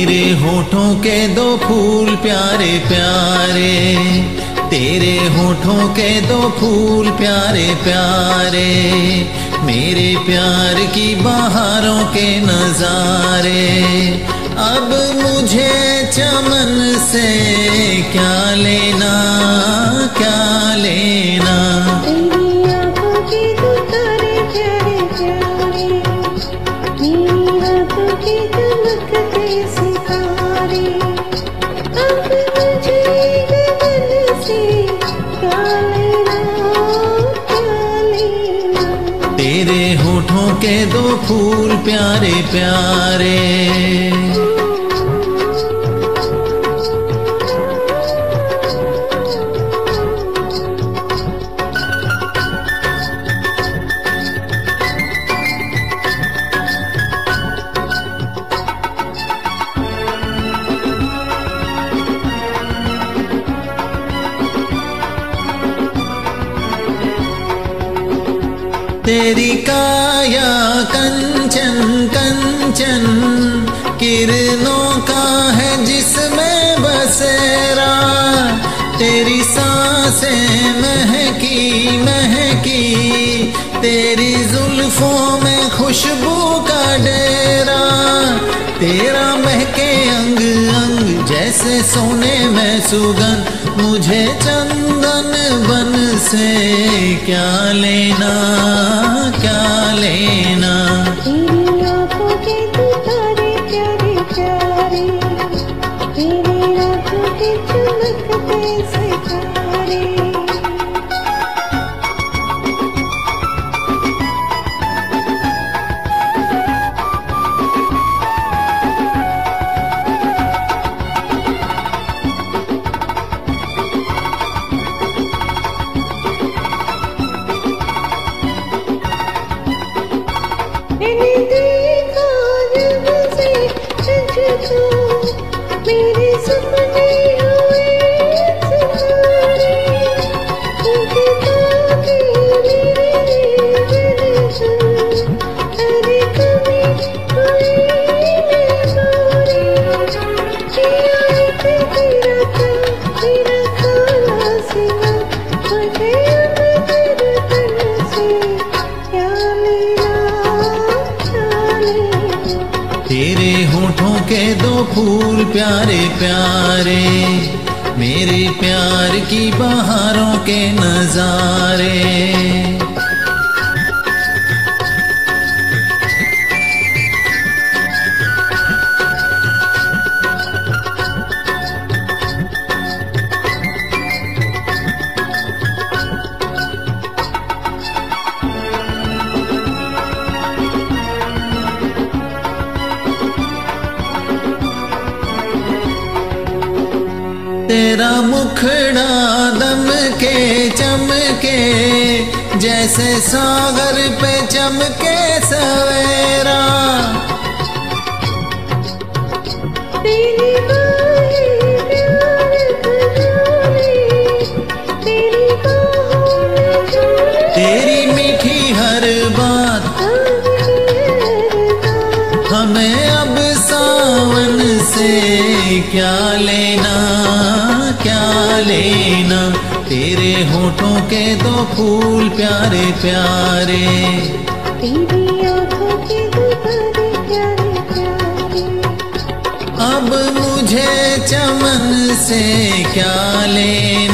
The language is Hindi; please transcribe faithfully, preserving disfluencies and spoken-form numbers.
तेरे होठों के दो फूल प्यारे प्यारे, तेरे होठों के दो फूल प्यारे प्यारे, मेरे प्यार की बहारों के नजारे। अब मुझे चमन से क्या लेना, क्या लेना। तेरी आंखों के दो तारे प्यारे प्यारे, मेरी रातों की चमकते सितारे। अब मुझे गगन से क्या लेना, क्या लेना। तेरे होठों के दो फूल प्यारे प्यारे। तेरी काया कंचन कंचन, किरणों का है जिसमें बसेरा। तेरी सांसें महकी महकी, तेरी जुल्फों में खुशबू का डेरा। तेरा महके अंग अंग जैसे सोने में सुगंध, मुझे चंदन बन से क्या लेना, क्या लेना। तेरी आंखों के दो तारे प्यारे प्यारे, मेरी रातों के चमकते सितारे। मैंने देखा जब से तुझको, मेरे सपने हुए सितारे। तुझे पाके मेरे दिल को हर कभी हुई बेसुरी। जिया एक तेरा था मेरा खाना सिवा, मुझे अब तेरे तन से क्या लेना, क्या लेना। तेरे होठों के दो फूल प्यारे प्यारे, मेरे प्यार की बहारों के नजारे। तेरा मुखड़ा दम के चमके, जैसे सागर पे चमके सवेरा। तेरी बाहें प्यार खजाने, तेरी बाहों में झूले। तेरी मीठी हर बात हमें अब सावन से क्या लेना, क्या लेना। तेरे होठों के दो फूल प्यारे प्यारे, तेरी आंखों के दो तारे प्यारे प्यारे। अब मुझे चमन से क्या लेना।